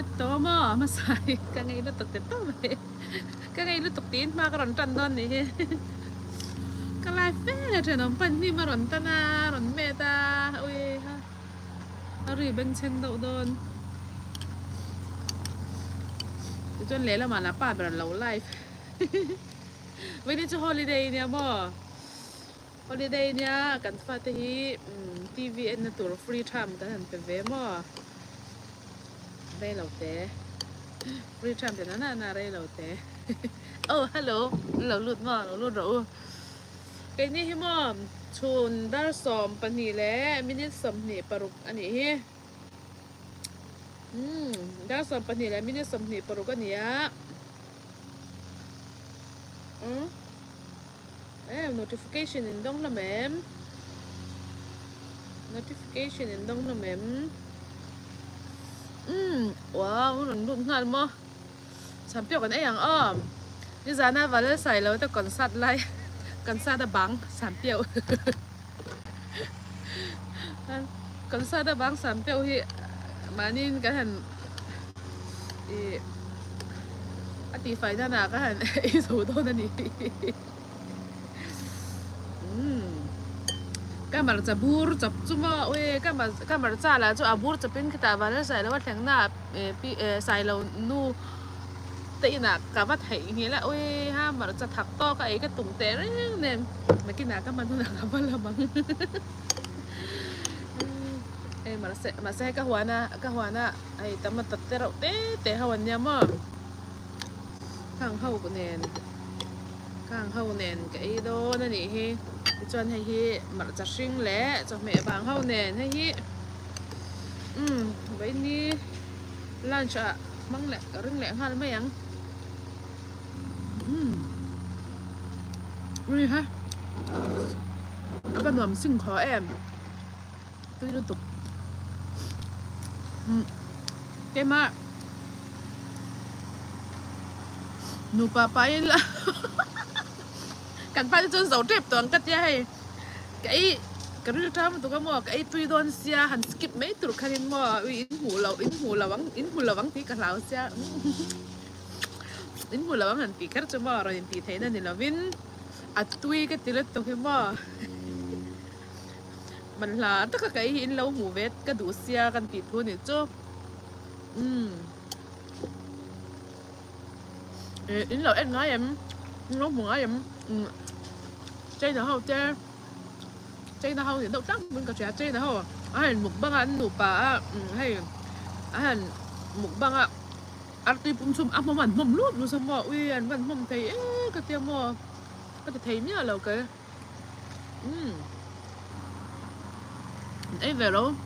to mo masai ka ngai lu tok te to me ka ngai lu tok tin ma ka ron tan don ni ka lai fe te nom pan ni ma ron ta na ron me ta ui ha ari ben chen do donจนเละแล้วมาละป้าแบบเราไลฟ์วันนี้จะฮอลิเดย์เนี่ยบ่ฮอลิเดย์เนี่ยกันฟาที่ทีวีเอ็นตัวฟรีไทม์กันเป็นเวมบ่ได้เราแต่ฟรีไทม์แต่นั้นน่ะได้เราแต่โอ้ฮัลโหลเราหลุดบ่เราหลุดเราไอ้นี่บ่ชุนดาร์ซอมปนีแหละมินิสมนี่ปรุกอันนี้ดาร์ซอมปนีแหละมินิสมนี่ปรุกอันนี้notification in dong la mem notification in dong la mem wowรุ่นงานมั้งฉันเปียกกันไอ้ยังนี่จาน่าวันละใส่แล้วแต่ก่อนสัตว์ไล่กันสัตว์ตะบังฉันเปียวกันสัตว์ตะบังฉันเปียวที่มานี่กันหันตีไฟด้านหน้าก็หันสูโดนนั่นนี่ก็มาจะบูรจับจุ่มเว้ยก็มาจ่าแล้วจะอาบูรจะเป็นขตาวันแล้วใส่แล้วว่าแทงหน้าใส่เรานู่ตีหนักกับว่าไถอย่างนี้แหละเว้ยห้ามมาจะถักต่อกับไอ้ก็ตุ่มเตะเนี่ยไม่กินหนักก็มันทุนหนักกับว่าละมั้งมาใส่ก็หัวนะไอ้แต่มาตัดเตะเราเตะหัวเนี่ยมั้งข้างเข้ากูเนนข้างเข้าเนนกับไอ้โดนั่นนี่เฮจนให้เฮมันจะชิงแหละจะแม่บางเข้าเนนให้เฮไว้นี้ล้านจะมั่งแหละกับเรื่องแหละห้าไม่ยังนี่ฮะแล้วก็หนุ่มซิ่งขอแอมตุ้ยรู้ตุกเก่งมากหนูไปละกันไปจนเสาเจ็บตัวกัดยัยกระดิ่งทำตัวก็มัวตุยโดนเสียหันสกิปไม่ตุกคันมัวอินหูเราวังตีกันเราเสียอินหูเราวังหันตีกันจะมัวเราอินตีไทยนั่นนี่เราวินอัดตุยก็ตีเล็ดตัวขึ้นมัวมันหลาตั้งแต่อินเราหูเวทก็ดูเสียกันตีทุนนี่จ้อินเราเอ็นง่ายยังน้องหัวยังใจหนาวเจ้ใจหนาวเห็นดอกจังมันก็แฉใจหนาวให้หมุกบังอันหนูป่าให้หมุกบังอ่ะอัดตีปุ่มซุ่มอ่ะมันมุมรูปดูสมออุ้ยอันมันมุมไทยก็เตรียมมัวก็จะไทยเนี่ยเราเกยไอ้เวลล์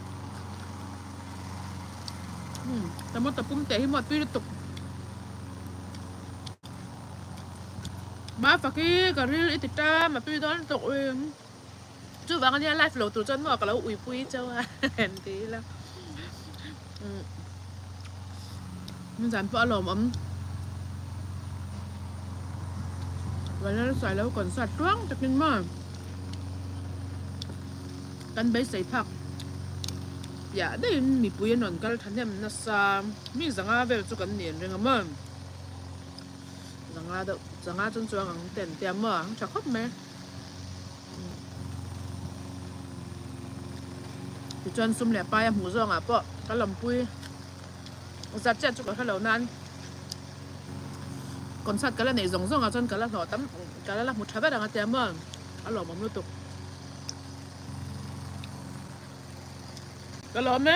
แต่มันแต่ปุ่มเตะให้หมดปีตกบ้าฝักกี้กับเรื่องติดตามมาปีตอนตกเองจู่บางอันนี้ไลฟ์โหลดตัวจนหมดกับเราอุ้ยปุ้ยเจ้าเห็นดีแล้วมันสั่นเพราะอารมณ์วันนั้นใส่แล้วก่อนสัตว์ร้องจะกินมากกันใบใส่ผักอย่าได้มีปุ้ยนอนกันทันเนี่ยมันน่าซามีสังอาเบลจุกันเนียนเรื่องมั้งสังอาจนจวงเต็มเต็มมั้งจะครบไหมจนซุ่มแหลปลายหูซองปะกระลำปุ้ยสัตว์เจ็ดจุกเขาเหล่านั้นก่อนสัตว์กันแล้วในซองจนกันแล้วหล่อตั้มกันแล้วหมุดทับดังเต็มมั้งอร่อยมันรู้ตุกกันหล่อแม่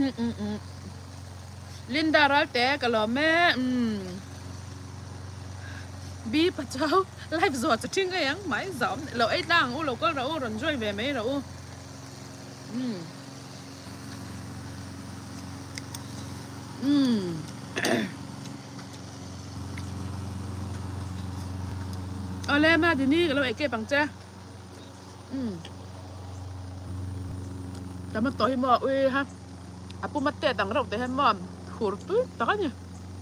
ลินดาร้อยแต่กันหล่อแม่บีพระเจ้าไลฟ์สดจะทิ้งไงยังไม่สอนเราไอ้ตั้งเราก็เรารอนช่วยแบบไหมเราเอาเลยมาทีนี้เราไอ้เก็บปังเจ้แต่มาต่อให้หมอเว้ยฮะอาปุ๊มาเตะต่างเราแต่ให้หมอหัวตุ้ยตาเนี่ย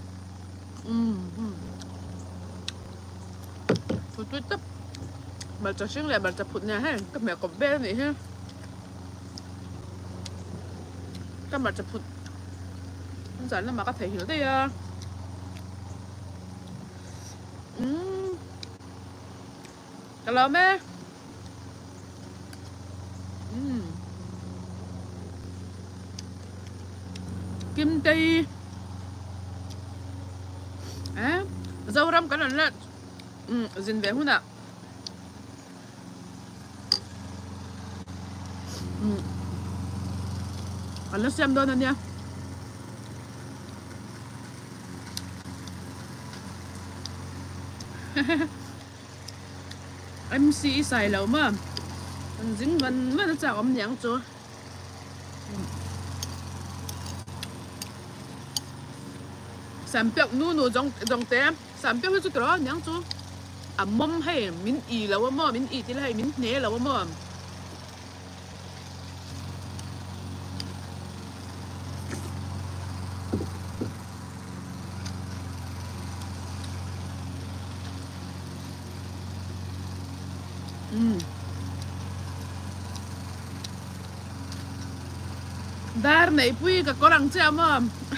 หัวตุ้ยตับมันจะชิงแหละมันจะผุดเนี่ยให้ก็แม่กับเบ้นี่ฮะก็มันจะผุด Dần là mà có thể hiểu đây à. Kalau meh. Kim tây. À, rau răm cái này là dinh về hôn ạ. Anh xem đó nha. MC xài lâu mà anh dính vẫn nó chào ông nhãn chúa sản phẩm nu trong tem sản phẩm hết rồi nhãn chúa à mâm hay mình ý lâu mà mình ý thì hay mình nhẹ lâu mà Dar này pui có răng chè mà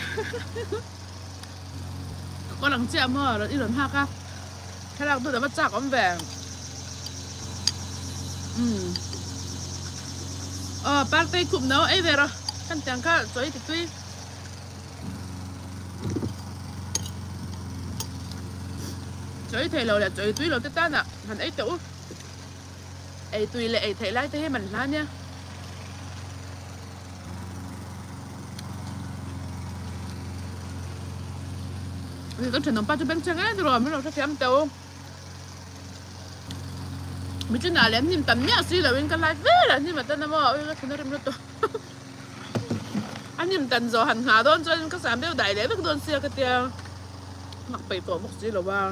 có răng chè mà rồi đi lần ha ca thế là tôi đã bắt chặt ông về party cụm nấu ấy về rồi căn chẳng cả rồi thì tuy rồi thầy lâu là rồi tuy lâu tết tan à hắn ấy tiểu ấy tuy lại ấy thầy lại thế mình lá nha thì tôi chuyển nông ba cho bên chân ấy rồi mới đầu cho em tàu mình chưa nào lên nhìn tầm nhá xí là bên cái live về là nhưng mà tên là mò cái thứ nó đem nó anh nhìn tầm rồi hẳn hà đón cho các sản đều đại để các đón xe cái tiêu mặc bảy tổ một xí là ba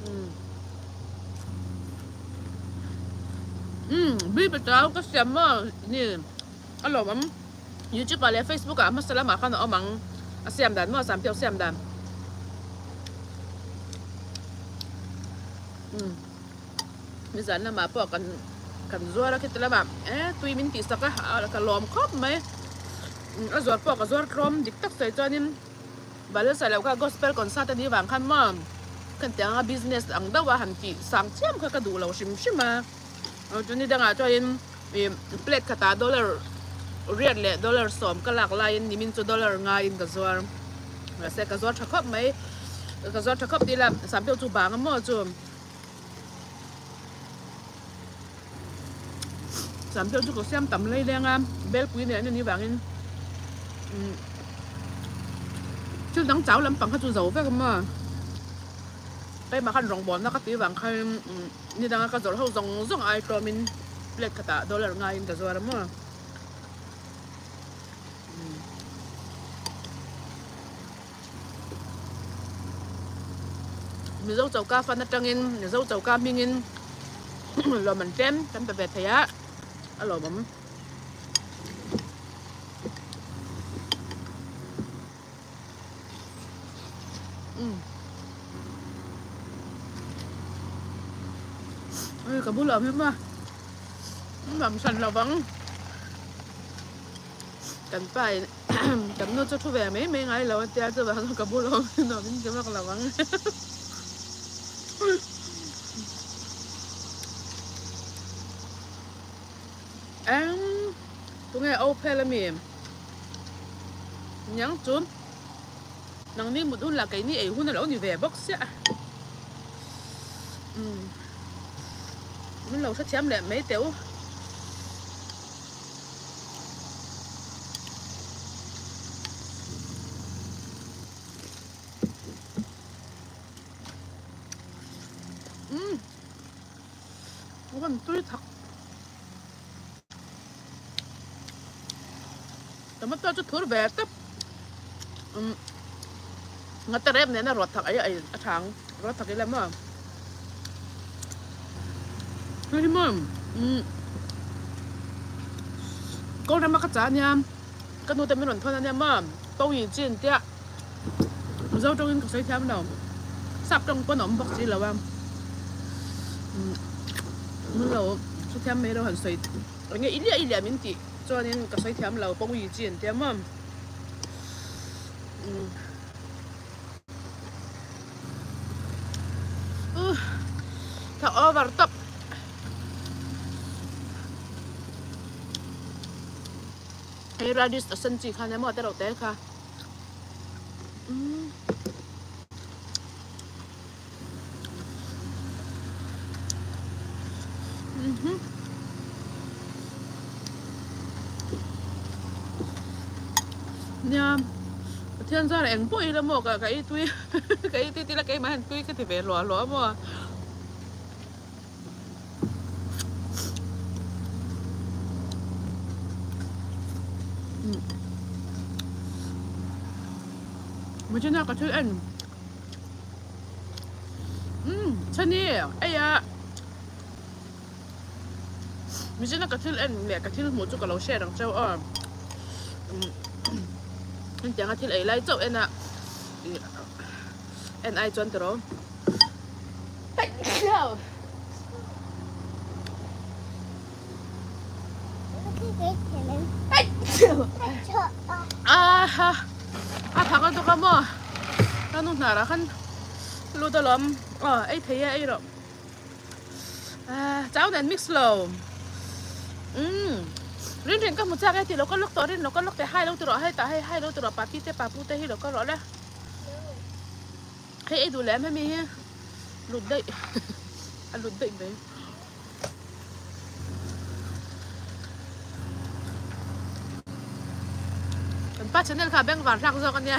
bây giờ các sản mà như alo mắm YouTube và Facebook à masalah makan ở mang xem đàn mà sản tiêu xem đàn bây giờ là mà bỏ cần rùa ra cái là mà tuy mình tí sắc là cái lom khóc mấy rùa bỏ cái rùa crom đích tắc sai cho nên và lúc sau là cái gospel concert đi vàng khăn mà cần tiếng business ang đâu và hành chỉ sáng chiêm cái đủ lâu xìm mà cho nên đang cho nên plate kata dollar real lệ dollar som cái lạc lại ni min cho dollar ngay in cái rùa là sẽ cái rùa chắc khóc mấy cái rùa chắc khóc đi làm sản phẩm chủ bảng mà cho sản phẩm cho xem tầm lấy đen am bel quý này như bạn chứ đắng cháo lắm bằng cái chú dầu phải không mà đây mà khăn rong bón nó các tí vàng khai như đang cái dầu hậu rong ai cho mình lệch cả tạ đô la ngay cả rồi lắm mà mình dâu chầu ca phan trăng in mình dâu chầu ca minh in rồi mình chém về thầy á alo mắm cả bút lợn hết mà làm sẵn là vẫn cần phải cần nó cho thu về mấy ngày là anh tia cho vào cả bút lợn nó mình chấm là vẫn tụi nghe open là mềm nhắn trốn nắng đi một đun là cái này hun là lỗ như về bóc xạ mình lâu sắp chém lại mấy tiểu còn tươi thật tao mất cho thua về tấp ngắt tao em này nó rót thật ấy thằng rót thật cái lắm mà thôi mà câu này mà cái giá nha cái nuôi tên mình thôi nha mà bao nhiêu tiền thế dâu trong cái sấy thêm đâu sắp trong con ống bọc gì là bao mình lâu sấy thêm mấy đâu hẳn sấy nghe ít lẻ mình chỉ cho nên cái sấy thêm là bao nhiêu tiền thế mà ถ้าover topไอ้ radish สันจีค่ะเนี่ยหมดแต่เราเต้ค่ะเนี่ยเที่ยงซ้อนเองปุ้ยแล้วหมกกับไอ้ตุ้ยกับไอ้ที่ละไอ้มาหันตุ้ยก็ถือเป็นหลัวหมดไม่ใช่น่ากระชื่อเอ็นใช่นี่ไอ้ยะไม่ใช่น่ากระชื่อเอ็นเนี่ยกระชื่อหมูจุกกับเราแช่ดังเจ้าอ้อจังกระชื่อไอ้ไรเจ้าเอ็นอะเอ็นไอจวนตัวเราฮะพักกันตัวกันมั้งแล้วนุ่งหนาละขันรู้ตัวล้อมไอ้เทียไอ้หรอเจ้าเด่นมิกซ์โลเรื่องก็มุจฉาไอ้ที่เราก็ล็อกตัวเรื่องเราก็ล็อกแต่ให้เราตัวให้แต่ให้เราตัวปาปีแต่ปาปูแต่ให้เราก็รอแล้วให้ไอ้ดูแลไม่มีหลุดได้หลุดได้ไหมป้าฉันเนี่ยค่ะแบ่งหวานรักซะกันเนี่ย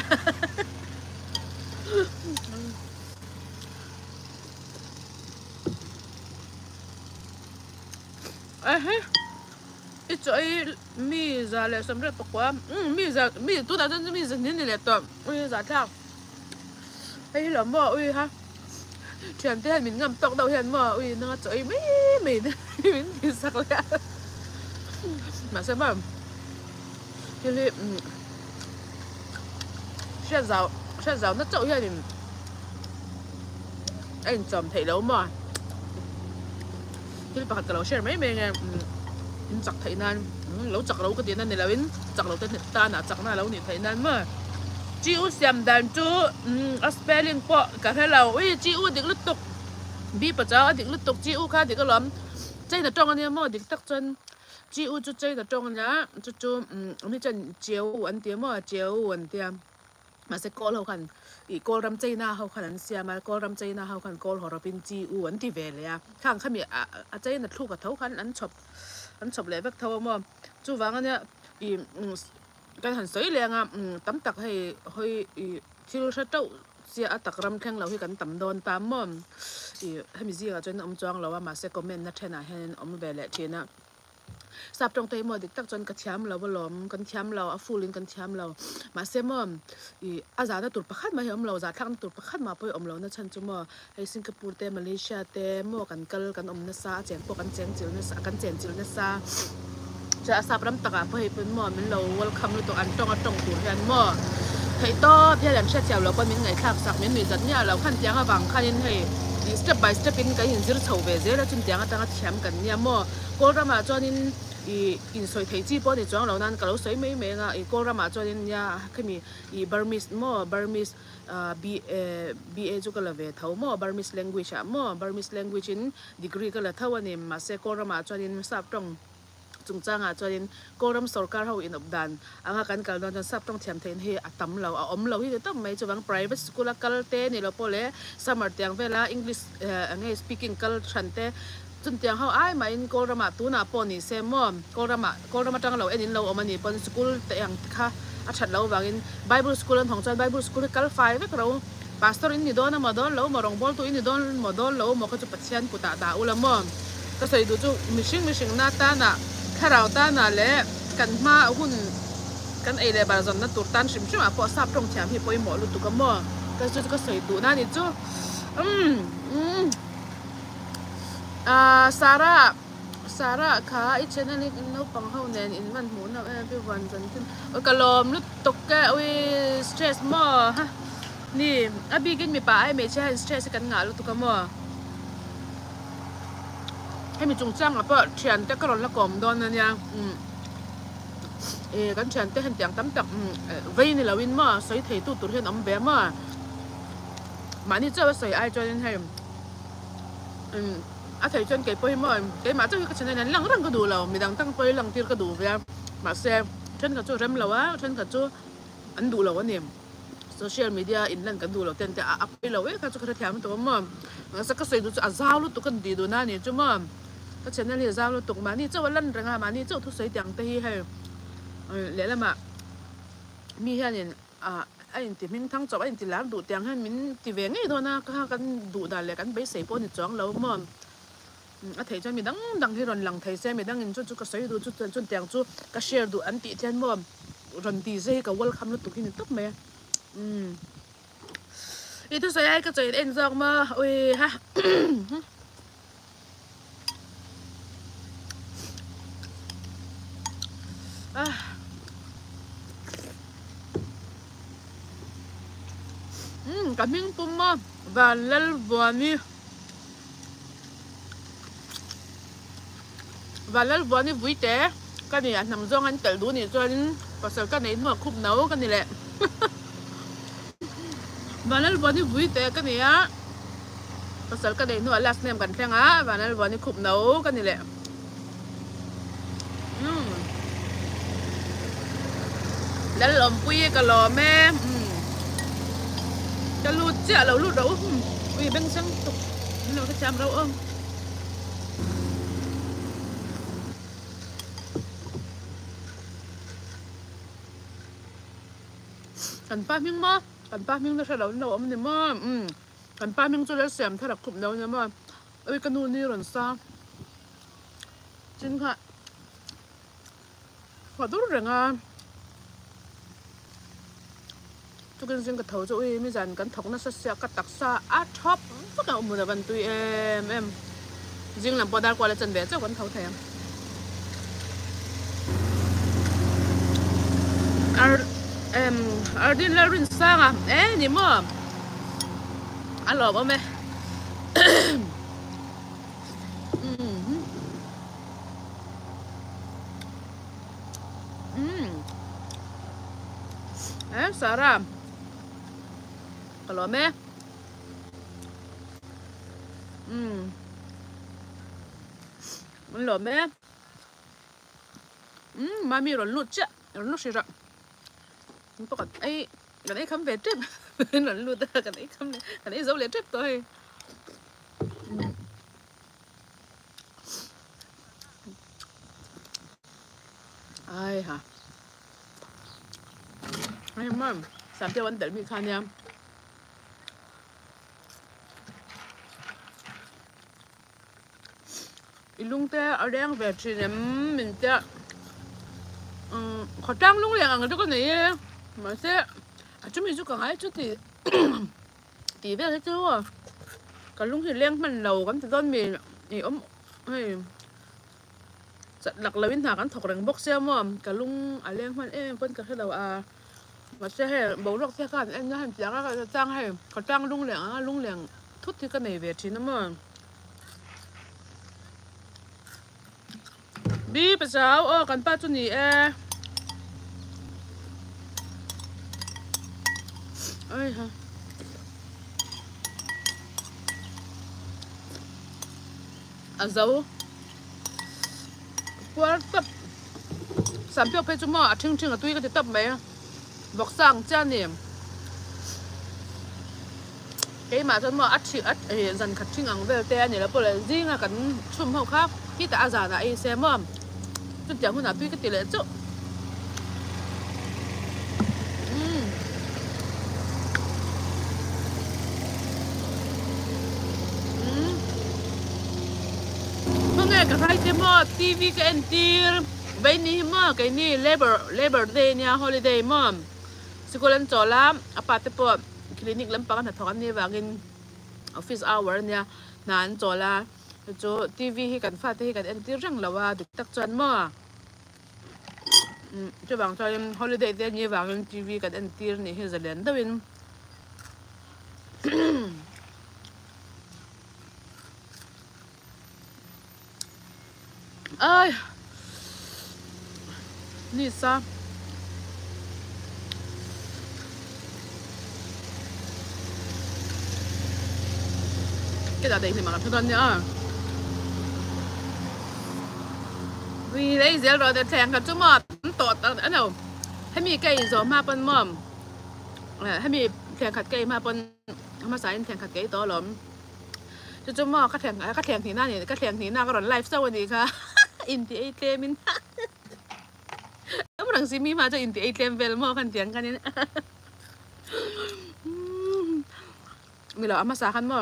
ไอ้จ่อยมีจะเลยสำเร็จปกว่ามีตัวนั้นมีจะนี่แหละตัวมีจะทักไอ้หล่อบ่อุ้ยฮะเฉียนเต้นมินงำตกเดาเห็นบ่อุ้ยน่าจ่อยไม่มีสักเลยมาใช่ไหมที่นี่เชื่อเราน่าจ่อยเห็นไอ้จอมไทยแล้วมั้งที่ปากกับเราเชื่อไม่เป็นไงจักไทยนั่นเราจักเราก็เดียนนั่นในเราจักเราเต้นตาหนาจักหน้าเราเนี่ยไทยนั่นมั้งจีอูเสียมดันจูอัสเปลิงปะกับให้เราจีอูเด็กลุกตกบีประจ้าเด็กลุกตกจีอูค่ะเด็กก็ล้อมใจแต่ตรงอันนี้มั้งเด็กตักจนจีอูจุใจแต่ตรงอันนี้จุไม่จนเจียวอันเดียวมั้งเจียวอันเดียวมาเสกโกลเขาคันอีโกลรำใจหน้าเขาคันนั้นเสียมาโกลรำใจหน้าเขาคันโกลของเราเป็นจีอูอันที่เวเลยอะข้างขมีใจนัดทุกกับเท่าคันอันชอบเลยแบบเท่ามั้งจู่วางอันเนี้ยอีการหันสวยแรงอ่ะตั้มตักให้ที่รู้ชัดเจ้าเสียตักรำแข้งเราให้กันตั้มโดนตามมั่งให้มีเสียกับจนอมจวงเราว่ามาเสกคอมเมนต์นัดเทน่าให้อมเบลเทน่าสับตรงตัวมั่งดิตักจนกระเทียมเราบ่ล้อมกันเทียมเราฟูลินกันเทียมเรามาเสมั่งอาจารย์ตุ่นประคัดมาให้อมเราจะทั้งตุ่นประคัดมาไปอมเรานั่นฉันจุ่มให้สิงคโปร์เตมาเลเซียเตมั่งกันกัลกันอมนัสซาเจนพวกกันเจนจิลนัสซากันเจนจิลนัสซาจะสับรำตะกะเพื่อให้เป็นหม้อมันเราวัลคัมรู้ตัวอันตรงตัวแทนหม้อให้ต่อเพี่ยหลังเช็ดเจ้าเราก็มีไงทักสักมีจัดเนี่ยเราขั้นยังบางขั้นให้step by step เป็นการเห็นสิ่งที่เขาเวทีแล้วจนยังตั้งแต่แชมป์กันเนี่ยหม้อก็รามาจอนินอินสวยไทยจีบอลในจ้องเรานั้นก็เราสวยไม่นะก็รามาจอนินเนี่ยคือมีBurmese หม้อ Burmese BA จุกละเวทเท่าหม้อ Burmese language หม้อ Burmese language in degree ก็ละเท่าวันนี้มาเสกก็รามาจอนินทราบตรงจุงจ้างจนก็รำสกัดเขาอินอบดันการการนอนซับต้องเทียมเทนให้ตั้มเราอมเราที่ต้องไม่จะวาง private school กัลเต้นี่เราพอเลยสมัครเตียงเวลา English speaking กัลชันเต้จนเตียงเขาไม่ก็รำมาตัวหน้าปนี่เซมก็รำจังเราเราอมันนี่ปนสกูลเตียงค่ะชัดเราวาง Bible school ของจัน Bible school กัลไฟเวกเรา pastor อินนี่โดนมาโดนเรามาลงบอลตัวอินนี่โดนมาโดนเรามาก็จะปัจจัยกุตาดาอุลามก็ใส่ดูจูมิชิงหน้าตาหน้าถ้าเราตาหน้าเละกันมาหุ่นกันไอเลยบาร์ซอนนั่นตัวตันชิมชิมพอทราบตรงแถมพี่ปอยหมอรู้ตัวก็มั่วก็ใส่ดูหน้านี่จูซาร่าค่ะไอเช่นนี้น้องปังเขาเนี่ยอินมันหมุนเอาพี่วันจันทร์กระลมรู้ตกแกสเตรสมั่วฮะนี่บีกินมีป่าไอเมย์ใช่สเตรสกันงารู้ตัวก็มั่วให้มีจงจ้างอ่ะเพราะเชียนแต่ก็ร้อนละกล่อมโดนนั่นยัง kan chan te han tiang tam tak vei ni lawin ma soi thei tu tur hen om be ma mani chaw soi ai cho nên hay a thei chon ke poi ma ke ma chaw ka chen nan lang rang ka du lo mi dang tang poi lang tir ka du be ma se chen ka chu rem lawa chen ka chu an du lo ni social media in lan kan du lo ten te a pai lo ka chu ka thiam to ma sa ka soi du chu a zaw lu tu kan di du na ni chu ma ka chen na li zaw lu tu ma ni chaw lan rang ma ni chaw thu soi tiang te hi hay lẽ là mà mi hiện nên anh thì mình thăng cho anh thì làm đủ tiền hơn mình thì về ngay thôi na cái đủ đà là cái bấy sấy bốn thì chọn lâu mà thấy cho mình đăng thì rồi lằng thấy xem mình đăng chút chút cái sấy đủ chút chút tiền chút cái share đủ anh tỷ tiền mà rồi tỷ dây cái welcome nó tụi cái top mẹ itu saya cái chơi anh giang mà ôi ha kaming puma valal buani vui té cái này nằm do anh tự đủ này cho anh và sợ cái này mà khúc nấu cái này lẹ valal buani vui té cái này á và sợ cái này nó last name gần thang á valal buani khúc nấu cái này lẹแล้วลมปุ้ยก็รอแม่จะรูดเจ้าเรารูดเราอุ้ยเบ่งช่างตกเราจะจำเรากันป้ามิ่งมั้กันป้ามิ่งเราเราเราเนี่ยมั้กันป้ามิ่งจะได้เสียมถ้าเราขุบเราเนี่ยมั้เอ้ยกันนู่นนี่หล่นซาจริงค่ะขอดูเรื่องทุกคนสิ่งกระเทาจะอุ้ยไม่จันกันถกนัสเสียกัดตักซาชอบพวกเราหมดวันตุยจริงหลังปอดาร์กว่าจะจันเบียเจ้ากันเทาแทงดินแล้วรินซ่างนี่มั้งหล่อป่ะแม่สาระอร่อยไหมมันหล่อไหมมามีหล่นลุดจ้ะหล่นลุดสิระมันปกติกันไอ้คำเวทหล่นลุดกันไอ้คำกันไอ้เจ้าเล็ดตัวไอ้ฮะไอ้มั่ง3 วันเดี๋ยวมีคันยังอีลุงเต้เอาแรงแบบนี้เนี่ยมันจะขอจ้างลุงเลี้ยงอะไรก็ไหนมาเสียอาจจะมีจุดกันไอ้จุดที่ตีแบบที่ตัวกับลุงที่เลี้ยงมันเรากันจะต้องมีให้หลักเราวินหากันถกแรงบกเสียมั่งกับลุงเลี้ยงมันเพิ่นกับให้เรามาเสียให้บอกลูกเสียกันนะให้จ้างก็จ้างให้เขาจ้างลุงเลี้ยงทุกที่กันในเวทีนั่นมั่งบีไปสาวกันป้าจุนี่เอ้ยฮะเจ้าพวกตับ3 เปจุมาทิ้งตุ้ยก็จะตับไหมบอกสั่งจ้าเนี่ยไอ้มาจนมาจันขัดทิ้งอังเวลเต้เนี่ยแล้วพอเลยจริงกันชุ่มเขาครับที่ตาอาจารย์ไอ้เซมจนจังหัวหน้าตุ้ยก็ติดเลยจุเมื่อไงกับใครจะมาทีวีกันตีใบนี้มาไอ้นี่ Labor Day เนี่ย Holiday มาสกุลันจอล้ำอพาร์ตเปิดคลินิกลำปางหัดทอนนี่วางิน Office Hour เนี่ยนานจอล้ำจูทีวีให้กันฟาดให้กันเอ็นตีรังละว่าดุตักจวนมาจะบางที Holiday Day เนี่ยวางินทีวีกันเอ็นตีนี่ให้จะเล่นดวินเอ้ยนี่ซะ cái đó đây thì mà gặp thân nhá vì đấy giờ rồi để thèn cả chúng mà tọt anh nàoให้มีcây gióมาปนมอมให้มีแข่งขัดเกย์มาปนมาสายแข่งขัดเกย์ต่อหลอมจุ๊บหม้อก็แข่งที่หน้าเนี่ยก็แข่งที่หน้าก็ร้อนไลฟ์สวัสดีค่ะอินที่ไอเทมินแล้วมันสิมีมาจะอินที่ไอเทมเวลหม้อกันเถียงกันนี่มีเหรอมาสาขันหม้อ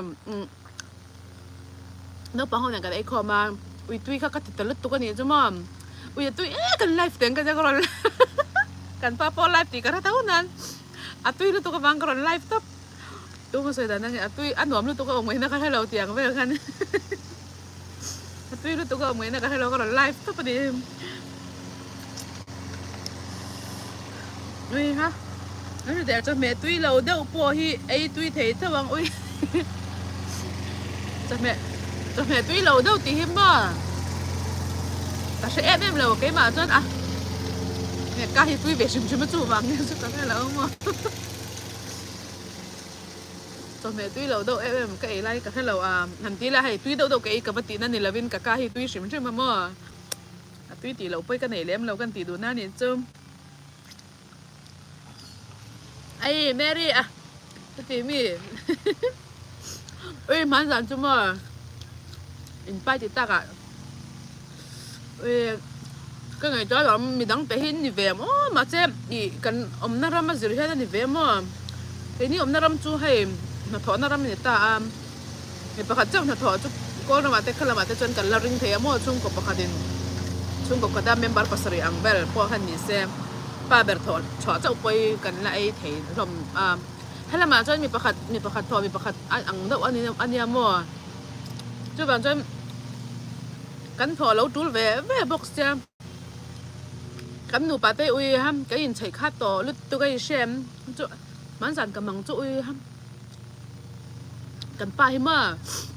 เนื้อปลาห้องอย่างกันไอคอมาอุ้ยตุ้ยเขาก็ติดตลกตัวกันนี่จุ๊บหม้ออุ้ยตุ้ยกันไลฟ์เถียงกันจะก็ร้อนกันป้าปอไลฟ์ตีกันทั้งวันนั้นตุ้ยรู้ตัวกับบังก็ร้อนไลฟ์ท็อปตัวมาสวยแต่นั่นไงตุ้ยอันหนุ่มรู้ตัวก็ออกมาให้นักให้เราเถียงไปกันตุ้ยรู้ตัวก็ออกมาให้นักให้เราก็ร้อนไลฟ์ท็อปพอดีอุ้ยฮะนั่นเดี๋ยวจะแม่ตุ้ยเราเดี๋ยวปอฮีไอตุ้ยเททวังอุ้ยจะแม่ตุ้ยเราเดี๋ยวตีหิมบ่แต่ใช้เอ็มเราโอเคมาจนอ่ะเนี่ยกล้าให้ตุ้ยเบชิมชิมมาจู่วังเนี่ยสุดท้ายแล้วมั้งจะแม่ตุ้ยเราเดี๋ยวเอ็มก็ไอ้ไรก็ให้เราหันตีละให้ตุ้ยเดี๋ยวก็ไอ้กับปฏินั่นนี่ละวินก็กล้าให้ตุ้ยชิมชิมมามั่วตุ้ยตีเราไปกันไหนเลี้ยมเรากันตีดูหน้าเนี่ยจุ่มไอ้แมรี่อะตีมีเอ้ยมันสั่นจุ่มอินไปติดตากอะเอ้ยก็ไงจ้าเรามีดังแต่หินนี่เวมอ๋อมาเจ็บอีกันอมนารำมาสิริให้นี่เวมอ่ะไอ้นี่อมนารำจู่ให้มาถอนนารำนี่ตามีประคัดเจ้าถอดจุกก็นมาแต่ขลังมาแต่จนกันละริงเทียมั่วชุ่มกับประคัดินชุ่มกับกระดามเมมเบอร์ปัสริอังเบลพวกขันนี่เซมป้าเบลถอดฉอเจ้าไปกันละไอ้เทียลมให้ละมาจนมีประคัดถอดมีประคัดอังเดาอันนี้มั่วจู่บางจนกันถอดแล้วจูลเว่บอกเสียกันหนูป้าเต้อุ้ยฮัมก็ยินใช้ข้าต่อลุดตัวก็ยิ่งเชมจุมันสั่นกำลังจุอุ้ยฮัมกันป้าให้มา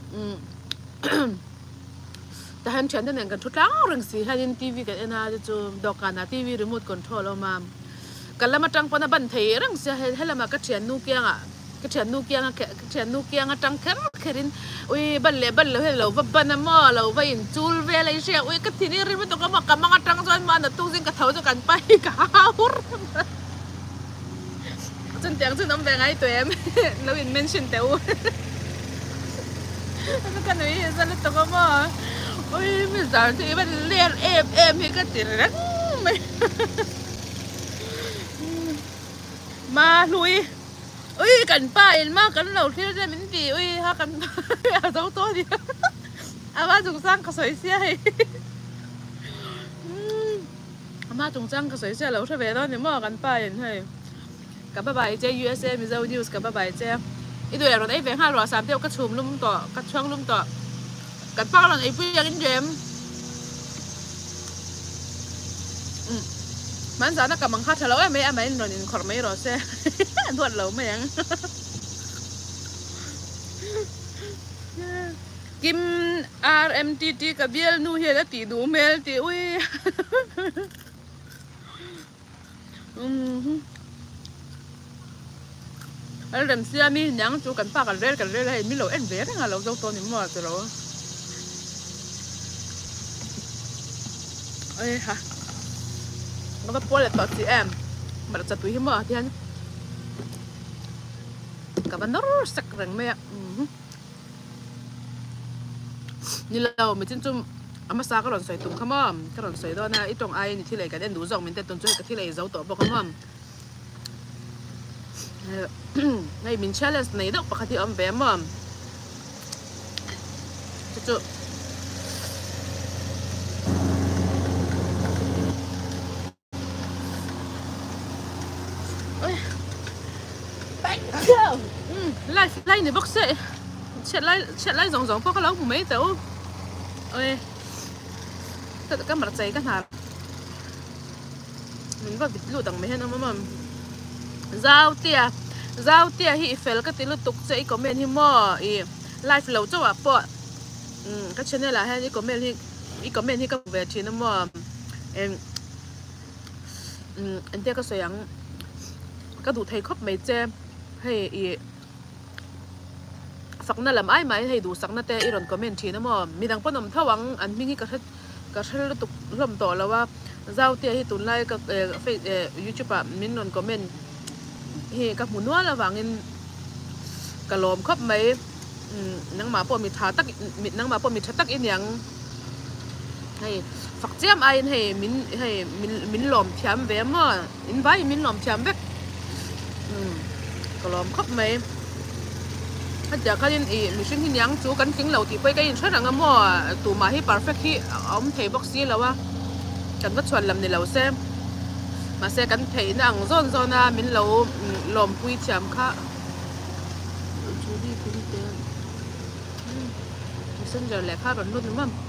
แต่ฮันเชิญแต่หนึ่งกันทุกครั้งเรื่องสีฮันทีวีกันเอ็นะจะจูดอกกันนะทีวีรีโมทคอนโทรลเรามากันแล้วมาจังปนบันเทียเรื่องสีให้เรามาก็เชียนนูเกียงอ่ะก็เชียนนูเกียงอ่ะจังแค่รินอุ้ยบัลเล่ให้เราบันน้ำมอเราไปอินจูลเวลาเชียอุ้ยก็ทีนี้รีโมทก็มากันมาจังส่วนมันแต่ตู้ซิงก็เท่าจะกันไปก้าวจนเตียงจนน้ำแดงไอ้ตัวเอ็มเราอินเมนชั่นเต้าแล้วกันนี่จะเล่นตัวก็มาโอ้ยไม่สาวที่มันเลี้ยนเอ็มให้ก็ติดแล้วมาลุยอุ้ยกันป้าเอ็นมากกันเราที่จะเป็นดีอุ้ยฮะกันเอาสองตัวดิอาม่าจงสร้างกระสวยเสียให้อาม่าจงสร้างกระสวยเสียเราถ้าเวลาเนี่ยมอกันป้าเอ็นให้กับบ๊ายบายเจ USA มิเซลนิวส์กับบ๊ายบายเจอีตัวอย่างเราได้แบงค์500 3เดียวก็ชุ่มลุ่มต่อก็ช่วงลุ่มต่อกันป้าเราไอ้พี่ยังกินเจมมันสารกับมังคัดทะเลาะไม่อะไรนอนขอไม่รอเซ่ทวดเราไม่ยังกิม RMTT กับเบียร์นูเฮลตีดูเมลตีอุ้ยแล้วเรื่องเสียมียังจูกันป้ากันเรื่อยให้มีเราเอ็นเวร์เราเจ้าตัวนี้มั่วจะเราเอ้ยค่ะมันก็ปวดเลยต่อซีเอ็มมันจะตุยให้มั่วที่นั่นกับมันรู้สักเรื่องไหมนี่เราไม่จิ้มจุ่มอามาซาก็หล่นใส่ตุ่มขมอมก็หล่นใส่ด้วยนะไอ้ตรงไอ้นี่ที่ไหนกันเด่นดูจองมันแต่ต้นช่วยกับที่ไหนเจ้าตัวบอกขมอมในมินเชลส์ในดอกปกติอมแบบมั่มจุ๊ไล่ในบ็อกเซ่เช็ดไล่สองพวกเขาเล่าผมไม่เต้าเอ้ยแต่ก็มาใจกันหามันว่าบิดลู่ต่างไม่เห็นนะมั่มเจ้าเตี้ยฮีเฟลก็ติลุตุกใจก็เมนฮิมออีไลฟ์เราจะว่าปอก็เช่นนี้แหละให้อีก็เมนที่ก็เวทีน้ำมั่มอันเดียก็สวยยังก็ดูไทยครบไม่เจให้อี sak na lam ai mai hei du sak na te iron comment thina mo midang panom thawang an mingi ka thel tu hlom to lawa zau te hi tun lai ka YouTube a min non comment hi ka munwa la wangin kalom khop mai nang ma po mi tha tak nang ma po mi tha tak in yang hei phak chiam ai hei min lom thiam ve mo in vai min lom thiam vek kalom khop mai hạt giờ cái gì mình xin nhắn chú cánh kính lầu thì quay cái rất là ngâm hoa tụ mà hi perfect hi ông thầy bác sĩ là wa cần bắt chuẩn làm để lầu xem mà xe cánh thầy nó ăn giòn giòn à mình lầu lòm quy chạm khác chú đi cũng được xin giờ lại khác rồi luôn đúng không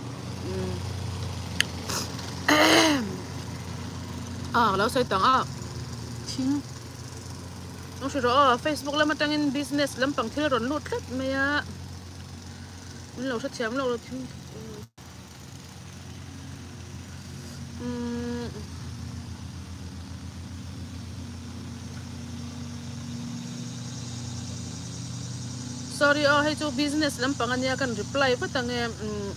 lâu xoay tầng chính nó sẽ rõ Facebook làm trang in business làm bằng thiệt rồi lút lắm mày à mình lâu sát chém lâu rồi thì sorry hay cho business làm bằng anh ya kan reply phát tăng em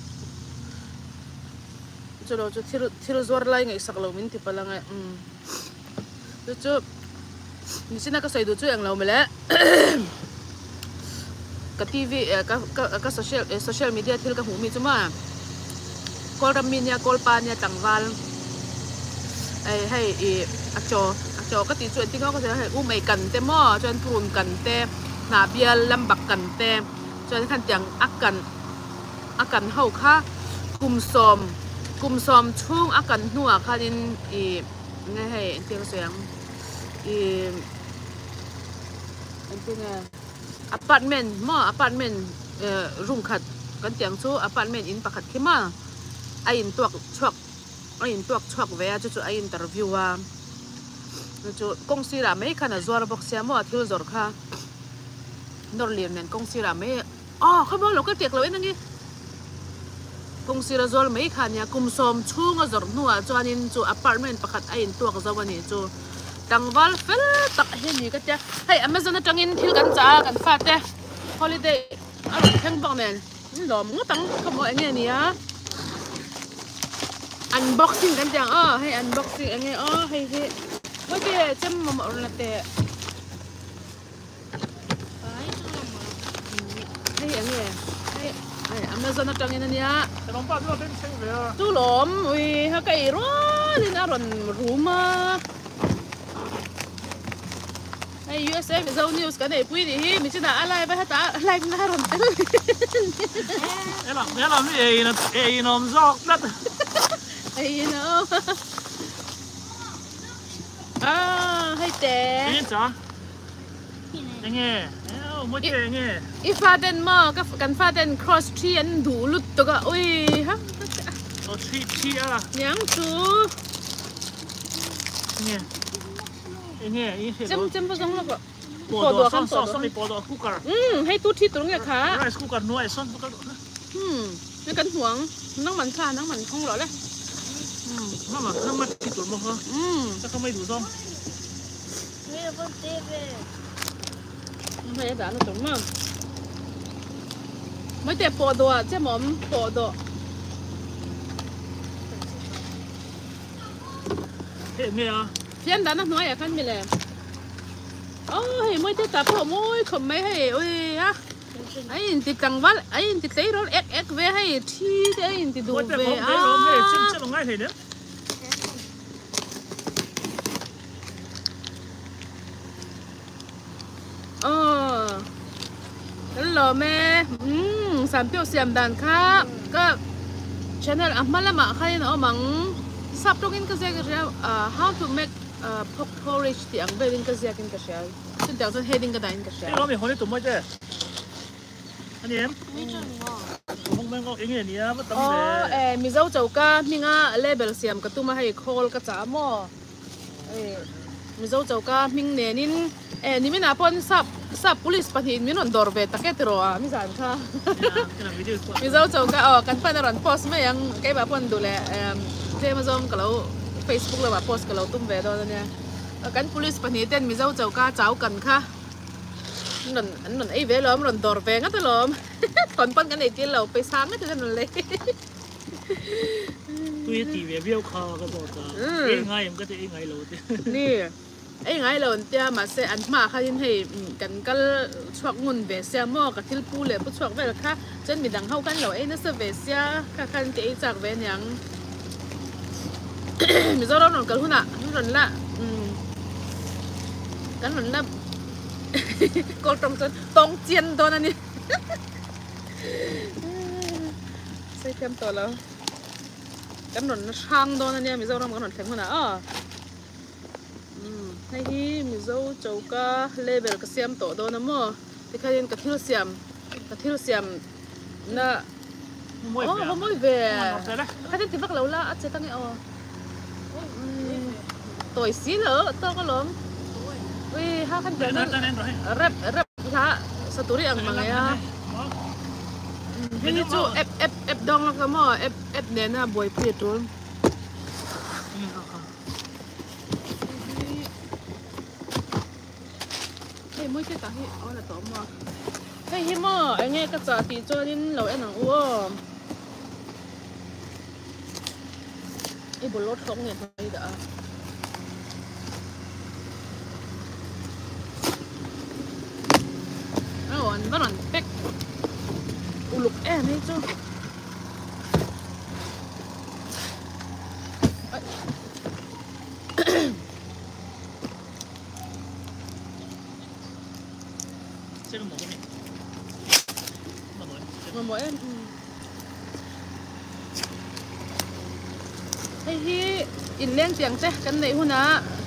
cho đó cho thiệt rồi lại ngay sắc lâu mình thì phải là ngay cho ni sina ka saidu chu ang lo mele ka TV ka social media thil ka humi chuma kol ramin ya kol pan ya tangwal ai hay acho ka ti chu ti ko ka hay mai kan te mo chuan prun kan te na bial lambak kan te chuan khan tiang akan hau kha kum som chung akan nuwa khanin nge hay tiang soyang apartment room khat kan tiang chu apartment in pakhat khima ain tuak chuak ve chu ai interview wa chu kongsira mai khana zuar box sia mo thil zor kha nor lian nen kongsira mai khamo lo ka tek lo enangi kongsira zol mai khania kumsom chunga zor nuwa chuanin chu apartment pakhat ain tuak zawani chu tangwal fel tak he ni ka te hey Amazon atangin thil kan cha kan fa te holiday aro theng bang nen lom ngotang khamo enge ni a unboxing kan jang hey unboxing enge hey oi ke chem ma ron te hey enge hey Amazon atangin ni a long pa tu ben seng ve tu lom ui ha kai ro lin aron ruma hey USA Mizo News cái này quý đi mình chỉ là live với ta live na rồi em làm cái gì nó giọt đất hey you know hay tệ anh sao anh nghe mỗi chuyện nghe ifaden mo cái kan faden cross tree anh đủ lút to cả ui ha chi à nhang chú nghe nghe chấm bao giống là bỏ đồ xong xong đi bỏ đồ cooker hay tu thi tụi nghe khá rice cooker nuôi xong cooker cái cánh huống nắng mặn xa nắng mặn không rõ đấy nó mà thịt tụi một hơn chắc không mấy đủ xong hay đã nó tụi mà mấy đẹp bỏ đồ chứ mỏm bỏ đồ thế nghe à phiên đã nó nói à khăn mi lè ôi mới tới tập họ môi không mấy hay ôi á ấy thì tăng vắt ấy thì thấy đó ép về hay thi đấy thì đủ về chắc là ngay thế đấy hello mẹ sản tiêu xiêm đàn khác cái channel mà mà khai nó mắng sắp trong cái gì cái how to make pork porridge thì ăn về cái gì cái gì trên đầu trên heading cái này cái gì nó mình hỏi tụi mới chứ anh em không mang có ý nghĩa gì á mất tâm để mình giấu chậu cá mình label xiêm cái tụi mà hay call cái chả mò mình giấu chậu cá mình nè nín ni mình apon sắp police bắt hình mình on door về tắc cái rồi mình dàn ha mình giấu chậu cá kan pan ron post mấy yang cái bà pon đủ lẹ thế mà giống kalau Facebook là bà post kalau tum về đó nha kan police bắt hình tên mình giấu chậu cá cháu cần kha nón ấy về lắm nón đỏ về ngắt lắm còn phân cái này kia lẩuไปsáng hết cho nón lấy tuy thì về biểu kho cái bộ ta ấy ngay em có thể ấy ngay lâu thế nè ấy ngay lẩu tia mà sẽ ăn mà khai hay cần cái chuột nguồn về xe mò cái thiếu pu lệ bút chuột về là khác chân bị đằng hậu cái lẩu ấy nó sẽ về xe các khăn cái chạc về nhàng mình do đó nón cái hôn ạ nón là cái nón là cô trong chân tông chiên đó nè xây thêmตัวแล้วกันหนนช่างโดนเนี่ยมีเจ้าน้องกันหนนแข็งขนาดในที่มีเจ้าเจ้าก็เลเวลก็เสียมโตโดนนะมั้งที่เขาเรียนกระทิลเสียมน่ะอ๋อเขาไม่เวเขาจะติดบักเหลาละอาจจะตั้งไงอ๋อตัวสีเหรอตัวก็ล้มวิห้าขั้นเดียวนั่นเร็บละสตูดิอังมังไงอ่ะนี่จู่เอฟดองแล้วก็มั้งเอฟเนี่ยนะบวยเพียตัวเฮ้ยไม่ใช่ตาที่อ๋อละตัวมั้งเฮ้ยมั้งไอ้เนี่ยก็จะตีจอดินเราไอ้หนังอ้วนไอ้บนรถของเนี่ยไปเด้อบ้านเป็กอุลุกแอนี่จ้ะ这个蘑菇呢？ มาเอ็นไอ้ที่อินเลี้ยงเสียงเจ๊กันในหัวหน้า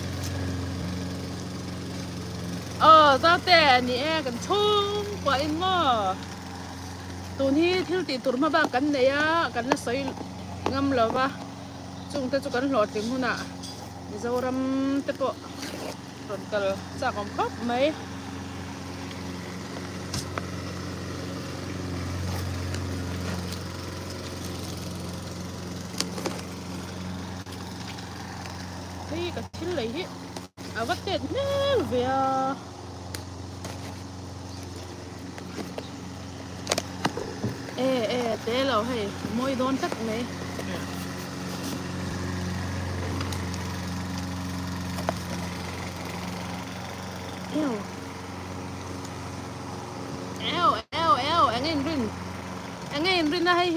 เจ้าแต่นี่แอกันชุ่มกว่าอินมั่วตัวนี้ที่ตีตุ่มมาบ้ากันเนี่ยกันละใส่งำแล้ววะจุงแต่จุกันหลอดถึงหัวหน้ามีเจ้ารำแต่ปะตอนกันจากของครบไหมเฮ้ยกับชิ้นเลยที่เอาวัดเด็ดแน่เวียเต้เราให้มวยโดนสักไหมเอวอันนี้รินนะให้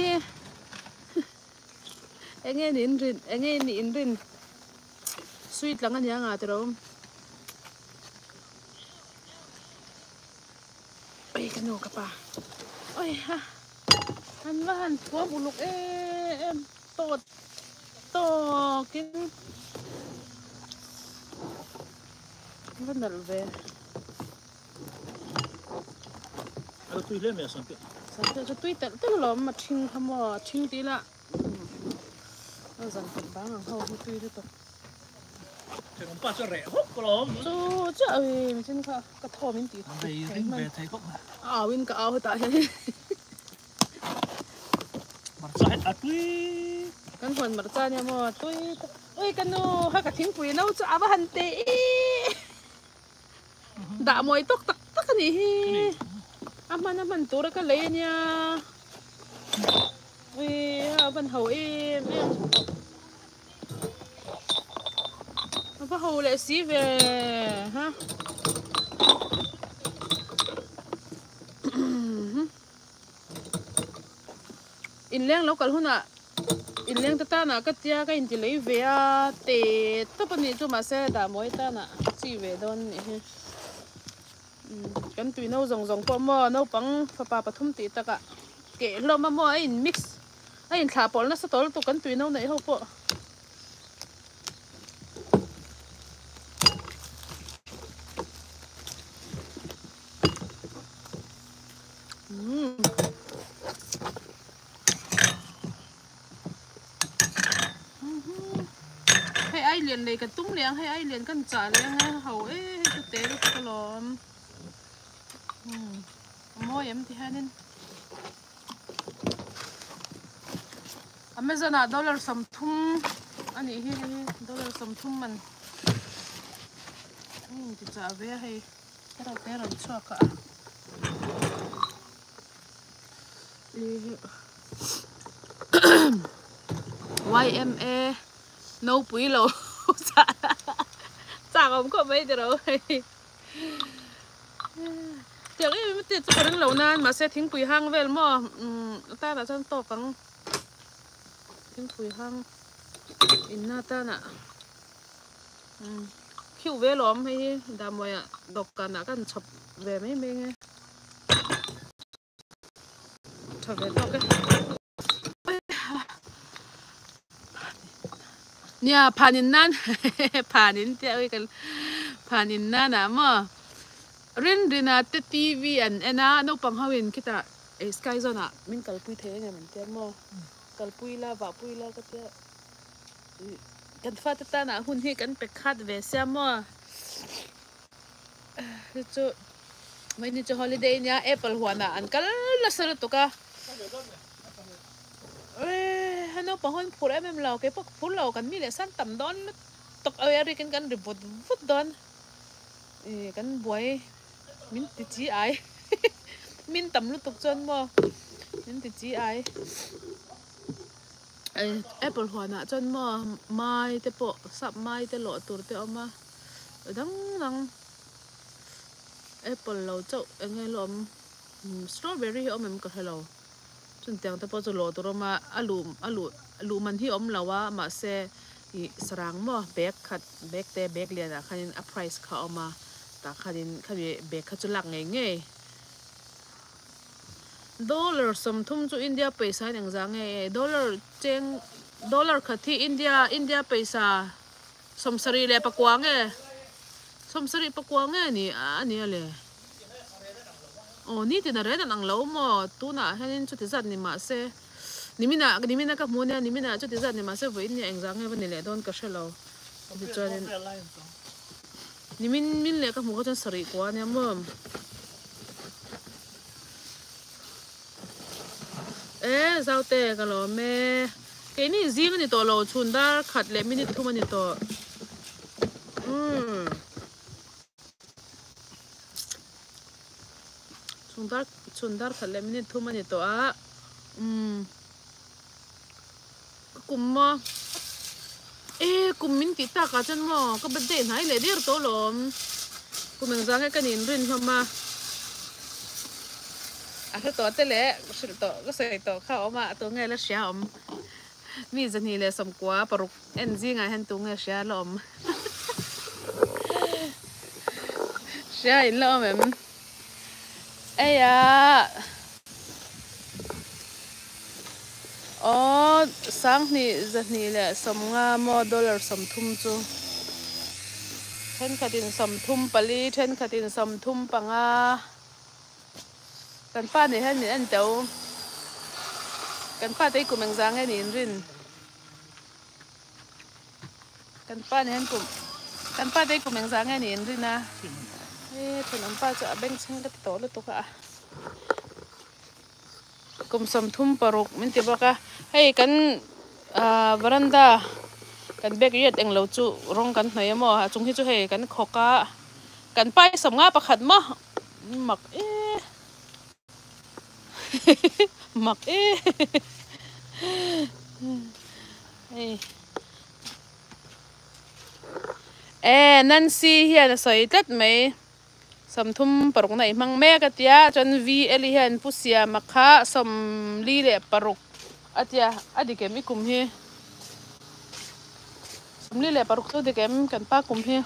อันนี้รินสวีทหลังกันยังอ่ะแต่เราไปกันหนูกับป่าโอ้ยฮะหันหัวบุลุกโตกินมันนั่นเว้ยเอาตุยเล่นไม่สั่งเปล่าจะตุยแต่เรามาทิ้งคำว่าทิ้งดีละเราสั่งเป็นบ้างเขาตุยด้วยตัว这个把这热乎不咯？ 这ไม่ใช่ค่ะกระทอมินตีไปริงไปไทยก็วินก็เอาตายมันจะให้ตุยกันคนมาจ้าเนี่ยมั้งตุยเอ้ยกันโน่ฮักกระทิ้งปุ๋ยแล้วจะเอาบ้านเตะด่ามวยตกกันนี่อามันตัวแล้วก็เลยเนี่ยเว้ยบันเฮาก็เขาเลยสิเว้ยฮะอินเลี้ยงแล้วกันหุ่นอ่ะอินเลี้ยงตาหน่ะก็เจ้าก็อินจิเลยเวียเตะตัวปนิจุมาเสดามวยตาหน่ะจีเวดอนนี่กันตุยน้าจงปอมอน้าปังฟ้าปฐุมตีตะกะเกะเรามาไอ้อินมิกซ์ไอ้อินขาปอลน่ะสตอลตัวกันตุยน้าไหนเขาปะให้ไอเรียนเลยกันตุ้มเลี้ยงให้ไอเรียนกันจ่าเลี้ยงนะเขาจะเตะลูกตลอดมอยังที่ให้นั่นอเมซอนดอลลาร์สมทุ่มอันนี้ดอลลาร์สมทุ่มมันจะจ่าเบี้ยให้เราเตะเราชอบค่ะ YMA nấu bùi lẩu chả không có mấy điều đâu chẳng ấy mới tiết cho cái lẩu nan mà sẽ thính bùi hang về mà ta đã chân to căng thính bùi hang inna ta nè khiu về lắm hay đam mày đọc cả nãy cái chụp về mấy nghe chụp về đọc cái nha panin nan panin tiao cái panin nan à mà rin rina te TV and na no pang hawin kita sky zone à mình cần pui thế này mình tiao mà cần pui la và pui la cái tiao cần phát ta na hun hi cần pe khat về xem mà chứ mấy ni cho holiday nha Apple hoa na an kal la sar to ka nó bảo hôn phụ em lau cái bốc phụ lau cần mi để san tầm đón tộc ở đây cần report vút đón cần buổi min tự chí ai min tầm lúc tục chân mà min tự chí ai Apple hoa nè chân mà mai te bộ sắp mai te lộ tur te oma đắng đắng Apple lau chậu nghe lom strawberry em có hay lau chun tiang te po chu lo tur ma alu man hi om lawa ma se i sarang mo bag khat bag te bag lian a khanin a price kha oma ta khanin khabi bag kha chu lak nge dollar som thum chu India paisa nang za nge dollar khathi India paisa som sari le pakwa nge som sari pakwa nge ni ani ale ni tin red ang lo mo tu na hanin chu ti zat ni ma se nimina ka mo ne nimina chu ti zat ni ma se voi ni engzang nge vanile don ka shelo bi chonin nimin le ka mo ka chan sari kwa ne mom zaute ka lo me ke ni zing ni to lo chun dar khat le minute thu mani to chundar khalle minute thu mani to a kumma kummin ti ta ka chan mo ka bade nai le dir to lom kumeng jang ka nin rin hama a to te le sil to ka sei to kha oma to nge la sha om mi zani le som kwa paruk en zinga hen tu nge sha lom sha in lom em sang ni zani le som nga mo dollar som thum chu then khatin som thum pali then khatin som thum panga kan pa ni han ni an tau kan pa te ku meng jang he ni rin kan pa ni han ku kan pa te ku meng jang he ni rin na thun am pa cha beng chang ka to lu to ka kum som thum paruk min ti baka hei kan veranda kan bek yet eng lo chu rong kan hnai mo ha chung hi chu hei kan khoka kan pai som nga pakhat ma mak mak Nancy hian soi tat mai som thum paruk nai mang me ka tia chon VL hian pusia makha som li le paruk atia adike mi kum hi som li le paruk tu dikem kan pa kum hi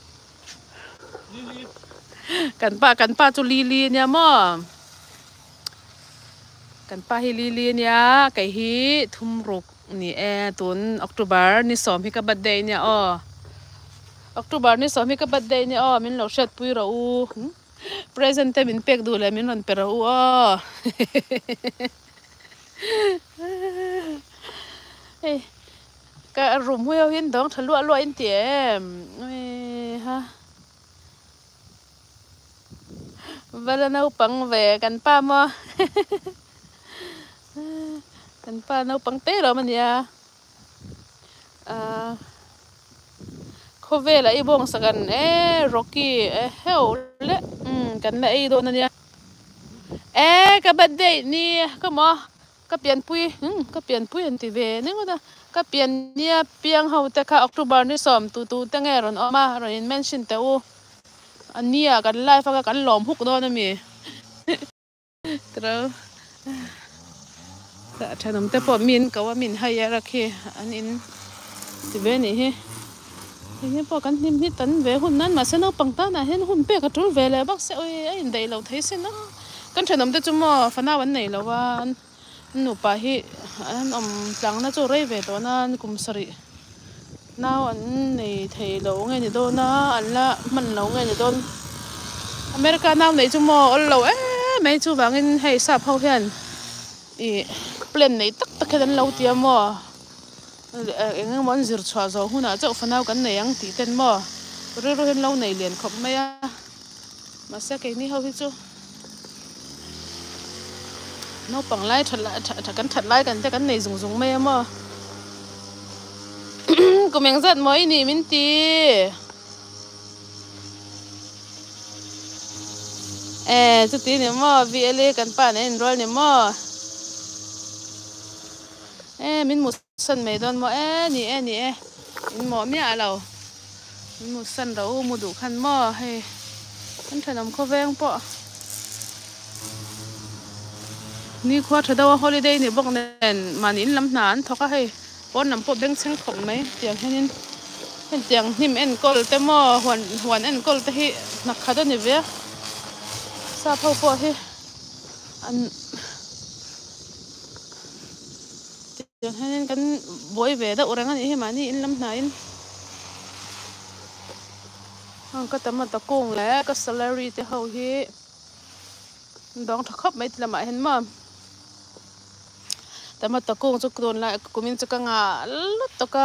kan pa chu li nya mo kan pa hi li nya kai hi thum ruk ni tun October ni som hi ka birthday nya October ni som hi ka birthday ni min lo shet pui ro present te min pek du le min ron per ro ka room huyo hin dong thalu lo in tiem ha vala nau pang ve kan pa mo kan pa nau pang te ro man ya khove la ibong sakan Rocky heu le kan la do na ya cái bật đây nè cái mò cái biển pui anh thì về nên đó cái biển nè biển hậu ta cả October ni som tu ta nghe rồi mà rồi mention tao anh nè cái live cái lom hút đó nè mi rồiแต่ฉันนำแต่พอมินก็ว่ามินให้ยาระเคอันนี้ที่เวนี่เฮ้ยพอกันนิ่มนี่ตันเวหุ่นนั้นมาเสนอปังตานะเห็นหุ่นเป๊กกระตุ้นเวเลยบักเสียไอ้เดี๋ยวเราเทสินะกันฉันนำแต่จุ่มฟันเอาวันไหนแล้วว่าหนูไปฮิอันหลังน่าจะเร่เวตัวนั้นกุมสริน่าวันในไทยเราไงเนี่ยโดนนะอันละมันเราไงเนี่ยโดนอเมริกาน้ำไหนจุ่มอันเราไม่จู่บางอินให้ทราบเขาเห็นเปลี่ยนในตักแค่นั้นเราเตรียมมั่วงั้นมันจะชัวร์จะหุ่นอาจจะฟันเอากันในยังตีเต้นมั่วเรื่องเห็นเราในเรียนขบไม่มาเสียแค่นี้เขาพี่จู่น้องปังไล่ถัดกันแต่กันในซุงไม่มั่วกูแมงจัดมั่วอีนี่มินตีจุดที่เนี่ยมั่ววีเอลกันป่ะเนี่ยรอเนี่ยมั่วมินมุสันไม่โดนมั่วนี่มินหมอเมียเรามินมุสันเรามุดูขันมั่วให้มันถนอมข้าวแวงปะนี่ขวดถ้าเราฮอลิเดย์เนี่ยบอกเนี่ยมันอินลำนานทอกให้ป้อนน้ำปอเบ่งเชิงขมไหมเตียงแค่นี้เตียงนิ่มกอลแต่มั่วหวนกอลแต่ให้นักขัดนี่เว้ยซาพอให้อันอย่างนั้นกันบ่อยเวดอุรังอันนี้ให้มานี่อินลำนานก็แต่มาตะกงแล้วก็ salary ที่เขาให้ดองทักขับไม่ละหมาเห็นมั้ยแต่มาตะกงจุกโดนละกูมินจุกงาลดตก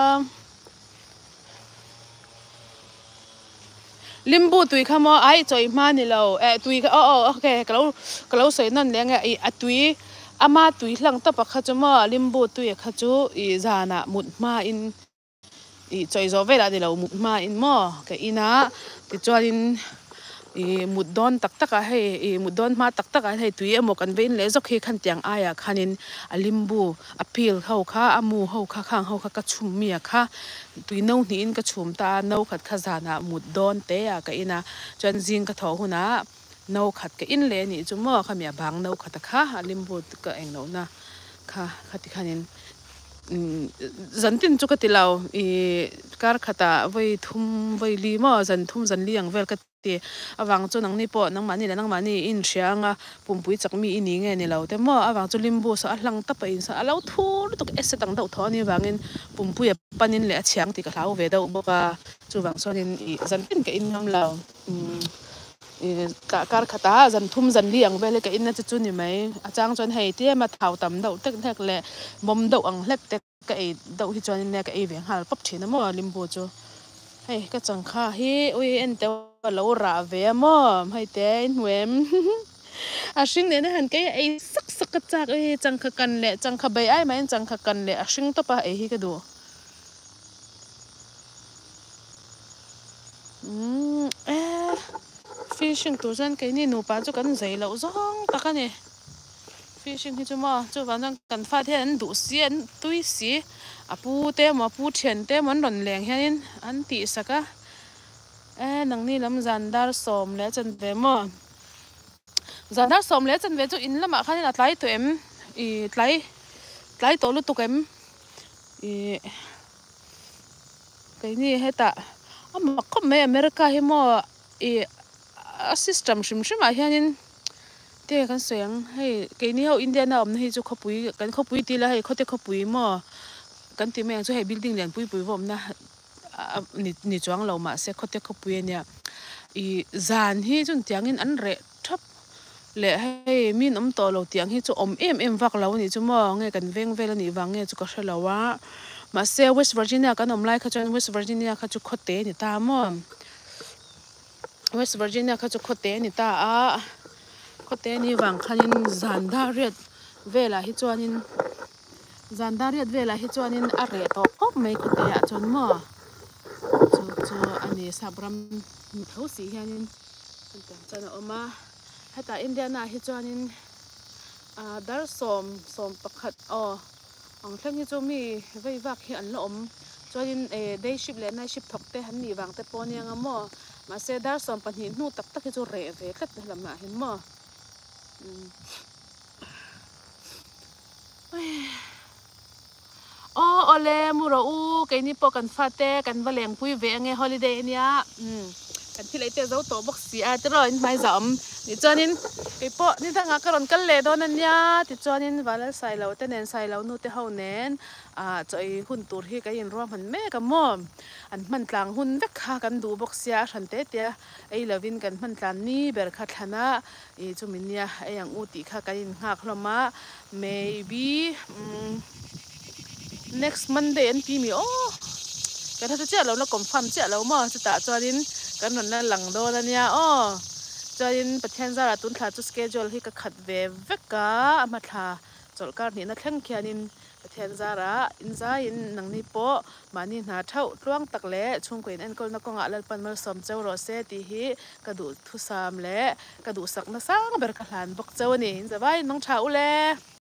ลิมบูตุยขโมยไอ้จอยมานี่เราตุยโอเคก็เราใส่นั่นเลี้ยงไอ้ตุยอามาตุยหลังตะปะขจุมาลิมบูตุยขจุอีจานะมุดมาอินอีจอยจอเวลาเดี๋ยวเรามุดมาอินมั่วก็อินะติดจวนอินมุดดอนตักให้มุดดอนมาตักให้ตุยหมกันเว้นเลยสักแค่ขันเตียงอายขันินลิมบูอพิลเขาข้าอามูเขาข้าข้างเขาข้ากระชุมเมียข้าตุยน้องนี่อินกระชุมตาเนาขัดขจานะมุดดอนเตะก็อินะจนจิงกระทอหุ่นนะเนาขัดก็อินเลยนี่จุ่มข้ามีบางเนาขัดข้าลิมบูก็เองเนานะข้าขัดขันินจันทินจุกติเราการขัดไว้ทุ่มไว้ลีมั่วทุ่มลีอย่างเวลก็อวังจุนังนี่ปอนังมันนี่และนังมันนี่อินเชียงปุ่มปุยจักมีอินี่ไงนี่เราแต่มั่วอวังจุลิมบูสะหลังตะไปอินสะเราทูตุกเอสตังเดาทอนี่วังอินปุ่มปุยปันอินเละเชียงติกะลาวเวดาอุบกะจุวังส่วนอินจันทินก็อินงามเราการขัดทุ่มเลียงเวลก็อินน่าจะจุนี่ไหมอาจารย์จวนให้เตี้ยมาเท่าต่ำเดาเต็กๆแหละบ่มเดาอังเล็กแต่ก็เดาที่จวนนี่ก็เวียงหาปั๊บเชนมั่วลิมบูจูให้ก็จังค่าให้เอ็นเตเราราเวียมอมให้เต้นเวมชิงเนี่ยนะฮันก็สักจากจังขกันแหละจังขใบไอ้ไหมจังขกันแหละชิงตัวปะฮิก็ดูฟิชชิงตัวฉันก็นี่หนูป้าจุกันใจเราจ้องตะกันเนี่ยฟิชชิงที่จุ่มจุวันจังกันฟาเทียนดูเสียนตุยสีปูเต้มาปูเทียนเต้มันหล่นแรงแค่นี้อันตีสักนังนี่ลำจันดาร์สมแล้วจันเวมจันดาร์สมแล้วจันเวจูอินละมาขันนี่ไล่ตัวไล่ตัวลุตุกก็นี่ให้ตามาก็ไม่อเมริกาให้มั่วซิสเต็มชิมมาแค่นี้เต้กันเสียงให้ก็นี่เขาอินเดียน่ะให้จูขบุยกันขบุยตีละให้เขาเต้ขบุยมั่วกันตีแม่งจูให้บิลดิ้งเรียนปุยผมนะนี่จ้วงเรามาเสียเขาเตะเขาปุยเนี่ยจานที่จนเตียงอินอันเร่ทับเละให้มีน้ำต่อเราเตียงที่จะวักเรานี่จะมองไงกันเว้งเวลนี่วางไงจะก็เชื่อเราว่ามาเสียเวสต์เวอร์จิเนียกันไล่เขาจนเวสต์เวอร์จิเนียเขาจะโคเตนี่ตามอเวสต์เวอร์จิเนียเขาจะโคเตนี่ตาโคเตนี่วางคันจานดาเรียดเวลาที่จวนจานดาเรียดเวลาที่จวนอะไรต่อก็ไม่โคเตะจนมออันนี้สับรำเขาสีแค่นี้จะเอามา heta India na hi chuanin dar som pakhat ang thleng hi chu mi veivak hi an la om chuanin day shift le night shift thokte han ni wangte pawh aniang a maw mahse dar som pahnih hnu tak tak hi chu re ve tlat lamah hin maw ole muro u cái ni po kan fate kan valeng pui ve nge holiday nia kan thilai te zo to box si a tro in mai zam ni chuanin cái po ni thanga karon kal le don ania ti chuanin wala sai lo te nen sai lo nu te ho nen choi hun tur hi ka in rom han me ka mom an man tlang hun vek kha kan du box sia than te te ei lovin kan man tlan ni ber kha thana e chumin nia eyang u ti kha kan in ngak hloma maybe next Monday and pimi kan hatu cha lo na confirm cha lo ma chu ta chuanin kan non na lang do na nia chuanin pathian zara tun thla chu schedule hi ka khat ve veka ama thla chol kar ni na thleng khianin pathian zara in za in nang ni po mani na thau tluang tak le chung koin en kol na ko nga lal pan mar som cheu ro se ti hi ka du thu sam le ka du sak na sang ber ka hlan bok cheu ni in zawai nang tha u le